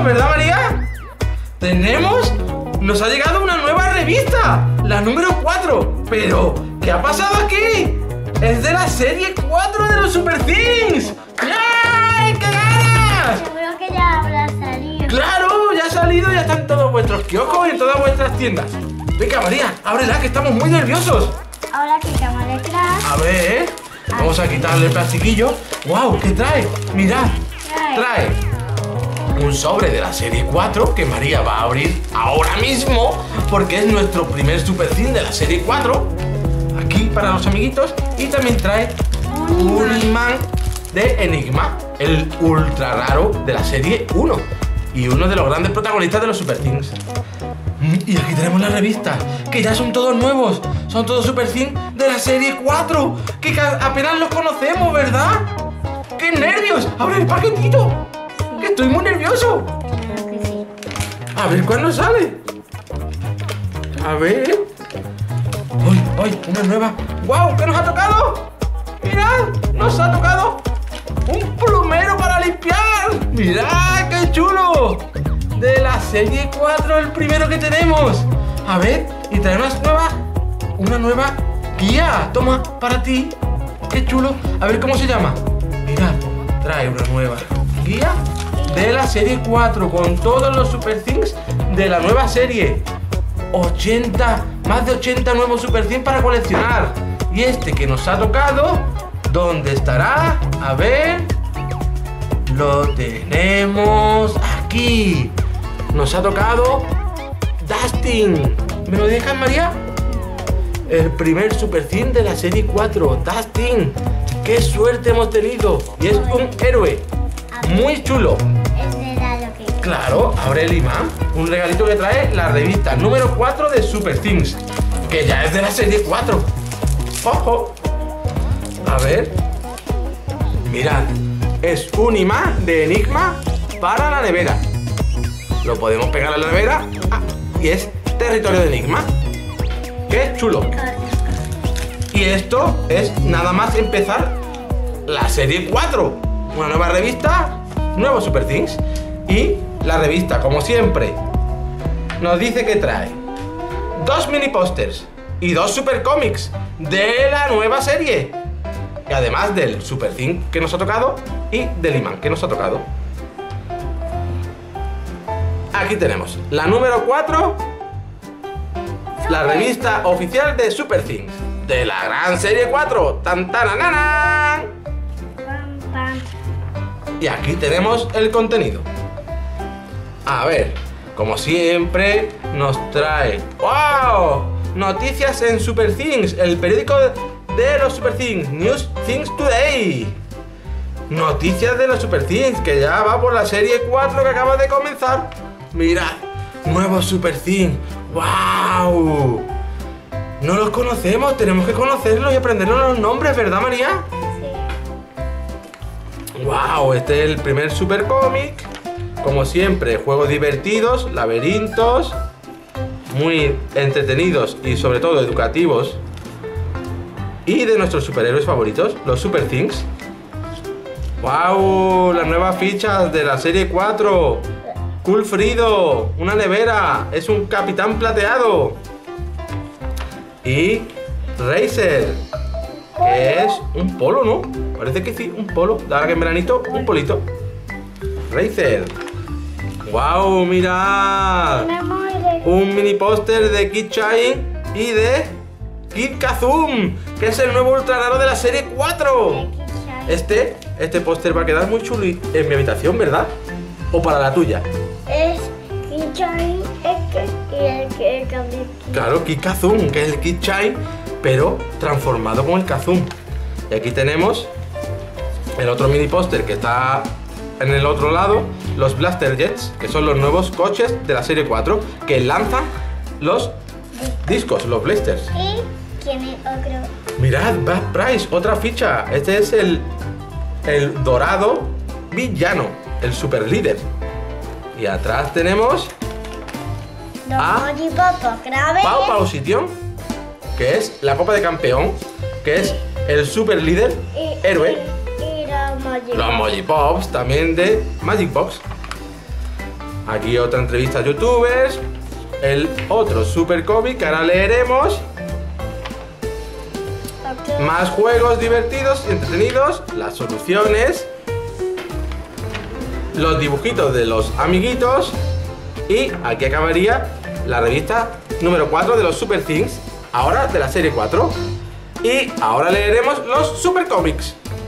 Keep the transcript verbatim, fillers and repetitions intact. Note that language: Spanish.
¿verdad, María? Tenemos... Nos ha llegado una nueva revista, la número cuatro. Pero, ¿qué ha pasado aquí? Es de la serie cuatro de los Super Things. ¡Yay! ¡Qué ganas! Seguro que ya habrá salido. ¡Claro! Ya ha salido, ya están en todos vuestros kioscos y en todas vuestras tiendas. Venga, María, ábrela, que estamos muy nerviosos. Ahora quitamos detrás. A ver, vamos a quitarle el plastiquillo. ¡Wow! ¿Qué trae? Mirad, trae un sobre de la serie cuatro que María va a abrir ahora mismo porque es nuestro primer Super Thing de la serie cuatro. Aquí para los amiguitos. Y también trae un imán de Enigma, el ultra raro de la serie uno y uno de los grandes protagonistas de los Super Things. Y aquí tenemos la revista, que ya son todos nuevos. Son todos Super Things de la serie cuatro, que apenas los conocemos, ¿verdad? ¡Qué nervios! ¡Abre el paquetito! ¡Que estoy muy nervioso! Creo que sí. A ver cuándo sale. A ver. ¡Uy, uy! Una nueva. ¡Guau! ¿Qué nos ha tocado? ¡Mirad! ¡Nos ha tocado un plumero para limpiar! ¡Mirad qué chulo! De la serie cuatro, el primero que tenemos. A ver, y trae una nueva, una nueva guía. Toma, para ti. Qué chulo. A ver cómo se llama. Mirad, trae una nueva guía de la serie cuatro con todos los Super Things de la nueva serie. ochenta, más de ochenta nuevos Super Things para coleccionar. Y este que nos ha tocado, ¿dónde estará? A ver. Lo tenemos aquí. Nos ha tocado Dustin. ¿Me lo dejas, María? El primer Super Thing de la serie cuatro, Dustin. ¡Qué suerte hemos tenido! Y es un héroe muy chulo. Ese era lo que... Claro, abre el imán. Un regalito que trae la revista número cuatro de Super Things, que ya es de la serie cuatro. ¡Ojo! A ver. Mirad. Es un imán de Enigma para la nevera. Lo podemos pegar a la nevera. Ah, y es territorio de Enigma. ¡Qué chulo! Y esto es nada más empezar la serie cuatro. Una nueva revista, nuevos Super Things. Y la revista, como siempre, nos dice que trae dos mini pósters y dos super cómics de la nueva serie. Y además del Super Thing que nos ha tocado y del imán que nos ha tocado. Aquí tenemos la número cuatro, la revista oficial de Super Things de la gran serie cuatro. ¡Tan, taranana! Pam, pam. Y aquí tenemos el contenido. A ver, como siempre, nos trae ¡wow! Noticias en Super Things, el periódico de los Super Things, News Things Today. Noticias de los Super Things, que ya va por la serie cuatro que acaba de comenzar. Mirad, nuevos Super Things. ¡Wow! No los conocemos, tenemos que conocerlos y aprendernos los nombres, ¿verdad, María? Sí. ¡Wow! Este es el primer super cómic. Como siempre, juegos divertidos, laberintos, muy entretenidos y sobre todo educativos. Y de nuestros superhéroes favoritos, los Super Things. ¡Wow! Las nuevas fichas de la serie cuatro. Cool Frido, una nevera, es un capitán plateado. Y Racer, que es un polo, ¿no? Parece que sí, un polo. Ahora que en veranito, un polito. Racer. ¡Wow! ¡Mirad! Un mini póster de Kid Shine y de Kid Kazum, que es el nuevo ultra raro de la serie cuatro. Este, este póster va a quedar muy chulo en mi habitación, ¿verdad? ¿O para la tuya? Es Kid Shine, es que y el que el cambio. Claro, Kid Kazum, que es el Kid Shine, pero transformado con el Kazum. Y aquí tenemos el otro mini póster que está en el otro lado, los Blaster Jets, que son los nuevos coches de la serie cuatro que lanzan los discos, los blasters. Y tiene otro. Mirad, Bad Price, otra ficha. Este es el, el dorado villano, el super líder. Y atrás tenemos Los a Mojipopos graves. Pau Pausition, que es la copa de campeón, que es el super líder y, héroe. Y, y los Mojipopos. Los Mojipops, también de Magic Box. Aquí otra entrevista a youtubers. El otro super cómic que ahora leeremos. Más juegos divertidos y entretenidos. Las soluciones. Los dibujitos de los amiguitos. Y aquí acabaría la revista número cuatro de los Super Things. Ahora de la serie cuatro. Y ahora leeremos los super cómics.